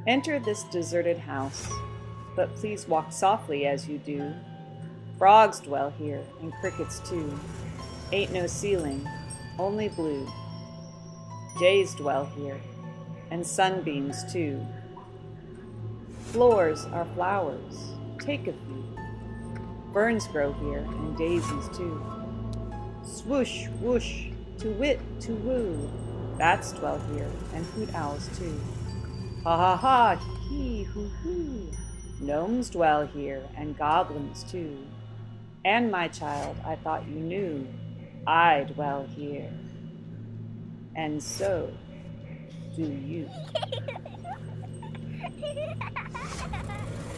Enter this deserted house, but please walk softly as you do. Frogs dwell here, and crickets too. Ain't no ceiling, only blue. Jays dwell here, and sunbeams too. Floors are flowers, take a few. Ferns grow here, and daisies too. Swoosh, whoosh, to wit, to woo. Bats dwell here, and hoot owls too. Ha ha ha, hee hoo hoo. Gnomes dwell here, and goblins too. And my child, I thought you knew, I dwell here. And so do you.